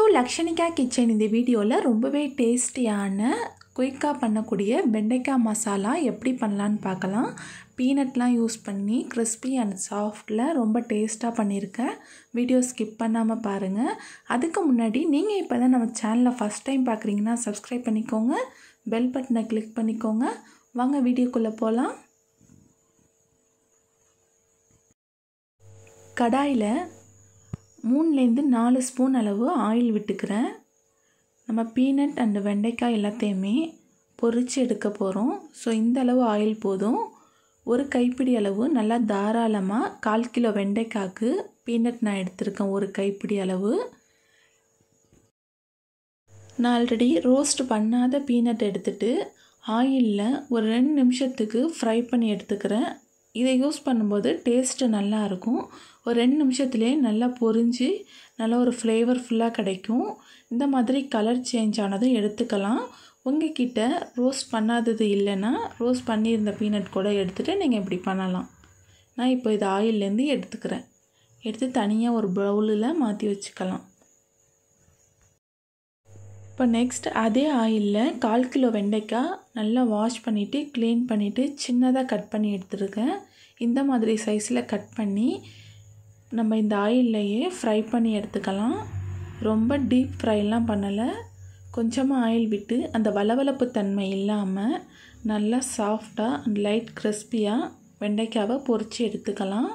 Lakshanika Kitchen இந்த வீடியோல ரொம்பவே டேஸ்டியான குயிக்கா பண்ணக்கூடிய வெண்டைக்காய் மசாலா எப்படி பண்ணலாம்னு பார்க்கலாம். பீனட்லாம் யூஸ் பண்ணி crispy and softல ரொம்ப டேஸ்டா பண்ணிருக்கேன். வீடியோ ஸ்கிப் பண்ணாம பாருங்க. அதுக்கு முன்னாடி நீங்க இப்பதான் நம்ம சேனலை ஃபர்ஸ்ட் டைம் பார்க்கறீங்கன்னா subscribe பண்ணிக்கோங்க. பெல் பட்டனை கிளிக் பண்ணிக்கோங்க. வாங்க வீடியோக்குள்ள போலாம். கடாயில 3 ல 4 ஸ்பூன் அளவு ஆயில் விட்டுக்கிறேன். நம்ம பீனட் அண்ட் வெண்டைக்காய் எல்லாத்தையுமே பொரிச்சு எடுக்க போகிறோம். ஸோ இந்த அளவு ஆயில் போதும். ஒரு கைப்பிடி அளவு நல்லா தாராளமாக 1/4 கிலோ வெண்டைக்காய்க்கு பீனட் நான் எடுத்திருக்கேன். ஒரு கைப்பிடி அளவு. நான் ஆல்ரெடி ரோஸ்ட் பண்ணாத பீனட் எடுத்துட்டு ஆயிலில் ஒரு 2 நிமிஷத்துக்கு ஃப்ரை பண்ணி எடுத்துக்கிறேன். இதை யூஸ் பண்ணும்போது டேஸ்ட்டு நல்லா இருக்கும். ஒரு 2 நிமிஷத்துலேயே நல்லா பொரிஞ்சு நல்ல ஒரு ஃப்ளேவர்ஃபுல்லாக கிடைக்கும். இந்த மாதிரி கலர் சேஞ்ச் ஆனதும் எடுத்துக்கலாம். உங்ககிட்ட ரோஸ்ட் பண்ணாதது இல்லைன்னா ரோஸ்ட் பண்ணியிருந்த பீனட் கூட எடுத்துகிட்டு நீங்கள் இப்படி பண்ணலாம். நான் இப்போ இது ஆயிலேருந்து எடுத்துக்கிறேன். எடுத்து தனியாக ஒரு பவுலில் மாற்றி வச்சுக்கலாம். இப்போ நெக்ஸ்ட் அதே ஆயிலில் 1/4 கிலோ வெண்டைக்காய் நல்லா வாஷ் பண்ணிவிட்டு க்ளீன் பண்ணிவிட்டு சின்னதாக கட் பண்ணி எடுத்துருக்கேன். இந்த மாதிரி சைஸில் கட் பண்ணி நம்ம இந்த ஆயில்லையே ஃப்ரை பண்ணி எடுத்துக்கலாம். ரொம்ப டீப் ஃப்ரைலாம் பண்ணலை. கொஞ்சமாக ஆயில் விட்டு அந்த வளவளப்பு தன்மை இல்லாமல் நல்லா சாஃப்டாக அண்ட் லைட் கிறிஸ்பியாக வெண்டைக்காவை பொரித்து எடுத்துக்கலாம்.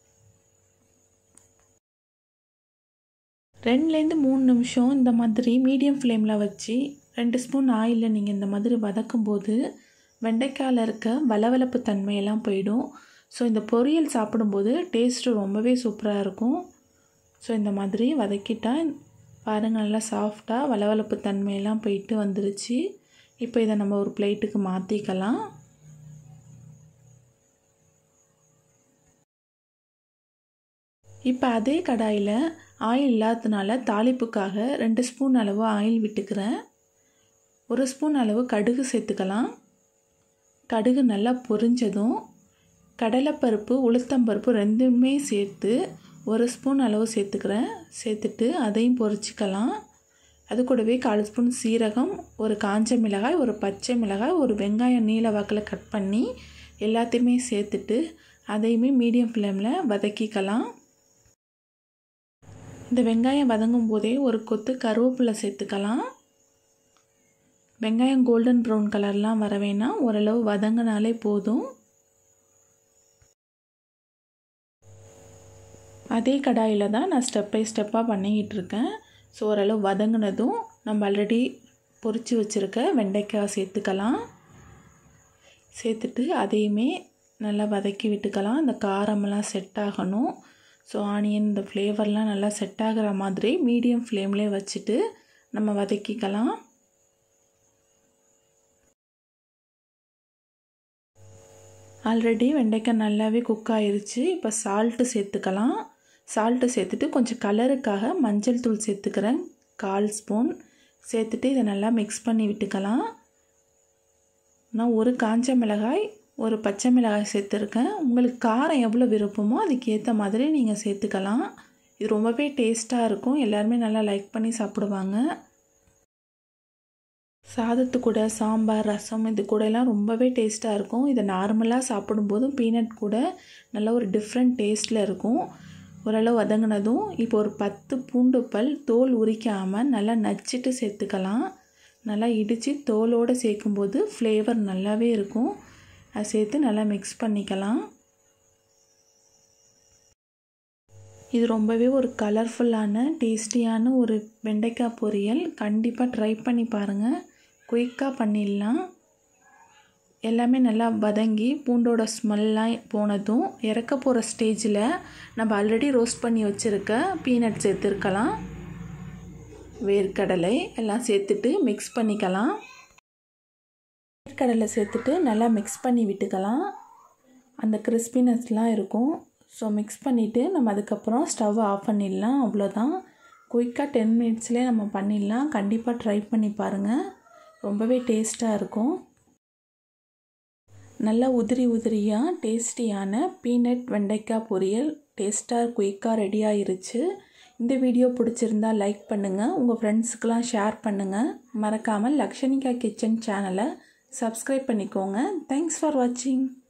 2 ல 3 நிமிஷம் இந்த மாதிரி மீடியம் ஃப்ளேமில் வச்சு 2 ஸ்பூன் ஆயிலில் நீங்கள் இந்த மாதிரி வதக்கும்போது வெண்டைக்காயில் இருக்க வளவளப்பு தன்மையெல்லாம் போயிடும். ஸோ இந்த பொரியல் சாப்பிடும்போது டேஸ்ட்டு ரொம்பவே சூப்பராக இருக்கும். ஸோ இந்த மாதிரி வதக்கிட்டால் பாருங்கள் நல்லா சாஃப்டாக வளவளப்பு தன்மையெல்லாம் போயிட்டு வந்துருச்சு. இப்போ இதை நம்ம ஒரு பிளேட்டுக்கு மாற்றிக்கலாம். இப்போ அதே கடாயில் ஆயில் இல்லாததுனால தாளிப்புக்காக 2 ஸ்பூன் அளவு ஆயில் விட்டுக்கிறேன். 1 ஸ்பூன் அளவு கடுகு சேர்த்துக்கலாம். கடுகு நல்லா பொரிஞ்சதும் கடலைப்பருப்பு உளுத்தம்பருப்பு ரெண்டுமே சேர்த்து 1 ஸ்பூன் அளவு சேர்த்துக்கிறேன். சேர்த்துட்டு அதையும் பொரிச்சிக்கலாம். அது கூடவே 1/4 ஸ்பூன் சீரகம், ஒரு காஞ்ச மிளகாய், ஒரு பச்சை மிளகாய், ஒரு வெங்காயம் நீல வாக்கில் கட் பண்ணி எல்லாத்தையுமே சேர்த்துட்டு அதையுமே மீடியம் ஃப்ளேமில் வதக்கிக்கலாம். இந்த வெங்காயம் வதங்கும் போதே ஒரு கொத்து கருவேப்பிலை சேர்த்துக்கலாம். வெங்காயம் கோல்டன் ப்ரௌன் கலர்லாம் வர வேணாம், ஓரளவு வதங்கினாலே போதும். அதே கடாயில் தான் நான் ஸ்டெப் பை ஸ்டெப்பாக பண்ணிக்கிட்டு இருக்கேன். ஸோ ஓரளவு வதங்கினதும் நம்ம ஆல்ரெடி பொரித்து வச்சுருக்க வெண்டைக்காய் சேர்த்துக்கலாம். சேர்த்துட்டு அதையுமே நல்லா வதக்கி விட்டுக்கலாம். இந்த காரமெல்லாம் செட் ஆகணும். ஸோ ஆனியன் இந்த ஃப்ளேவர்லாம் நல்லா செட் ஆகிற மாதிரி மீடியம் ஃப்ளேம்லேயே வச்சுட்டு நம்ம வதக்கிக்கலாம். ஆல்ரெடி வெண்டைக்காய் நல்லாவே குக் ஆயிருச்சு. இப்போ சால்ட்டு சேர்த்துக்கலாம். சால்ட்டு சேர்த்துட்டு கொஞ்சம் கலருக்காக மஞ்சள் தூள் சேர்த்துக்கிறேன். 1/4 ஸ்பூன் சேர்த்துட்டு இதை நல்லா மிக்ஸ் பண்ணி விட்டுக்கலாம். நான் ஒரு காஞ்ச மிளகாய், ஒரு பச்சை மிளகாய் சேர்த்துருக்கேன். உங்களுக்கு காரம் எவ்வளோ விருப்பமோ அதுக்கு ஏற்ற மாதிரி நீங்கள் சேர்த்துக்கலாம். இது ரொம்பவே டேஸ்ட்டாக இருக்கும். எல்லாருமே நல்லா லைக் பண்ணி சாப்பிடுவாங்க. சாதத்து கூட சாம்பார், ரசம் இது கூடலாம் ரொம்பவே டேஸ்ட்டாக இருக்கும். இதை நார்மலாக சாப்பிடும்போதும் பீனட் கூட நல்ல ஒரு டிஃப்ரெண்ட் டேஸ்ட்டில் இருக்கும். ஓரளவு வதங்கினதும் இப்போ ஒரு 10 பூண்டு பல் தோல் உரிக்காமல் நல்லா நச்சிட்டு சேர்த்துக்கலாம். நல்லா இடித்து தோலோடு சேர்க்கும்போது ஃப்ளேவர் நல்லாவே இருக்கும். அதை சேர்த்து நல்லா மிக்ஸ் பண்ணிக்கலாம். இது ரொம்பவே ஒரு கலர்ஃபுல்லான டேஸ்டியான ஒரு வெண்டைக்காய் பொரியல். கண்டிப்பாக ட்ரை பண்ணி பாருங்கள். குயிக்காக பண்ணிடலாம். எல்லாமே நல்லா வதங்கி பூண்டோட ஸ்மெல்லாம் போனதும் இறக்க போகிற ஸ்டேஜில் நம்ம ஆல்ரெடி ரோஸ்ட் பண்ணி வச்சுருக்க பீனட் சேர்த்துருக்கலாம். வேர்க்கடலை எல்லாம் சேர்த்துட்டு மிக்ஸ் பண்ணிக்கலாம். வேர்க்கடலை சேர்த்துட்டு நல்லா மிக்ஸ் பண்ணி விட்டுக்கலாம். அந்த கிறிஸ்பினஸ்லாம் இருக்கும். ஸோ மிக்ஸ் பண்ணிவிட்டு நம்ம அதுக்கப்புறம் ஸ்டவ் ஆஃப் பண்ணிடலாம். அவ்வளோதான். குயிக்காக 10 மினிட்ஸ்லேயே நம்ம பண்ணிடலாம். கண்டிப்பாக ட்ரை பண்ணி பாருங்கள். ரொம்பவே டேஸ்ட்டாக இருக்கும். நல்லா உதிரி உதிரியாக டேஸ்டியான பீனட் வெண்டைக்காய் பொரியல் டேஸ்ட்டாக குயிக்காக ரெடி ஆயிருச்சு. இந்த வீடியோ பிடிச்சிருந்தா லைக் பண்ணுங்கள், உங்கள் ஃப்ரெண்ட்ஸுக்கெலாம் ஷேர் பண்ணுங்கள். மறக்காமல் லக்ஷனிகா கிச்சன் சேனலை சப்ஸ்கிரைப் பண்ணிக்கோங்க. தேங்க்ஸ் ஃபார் வாட்சிங்.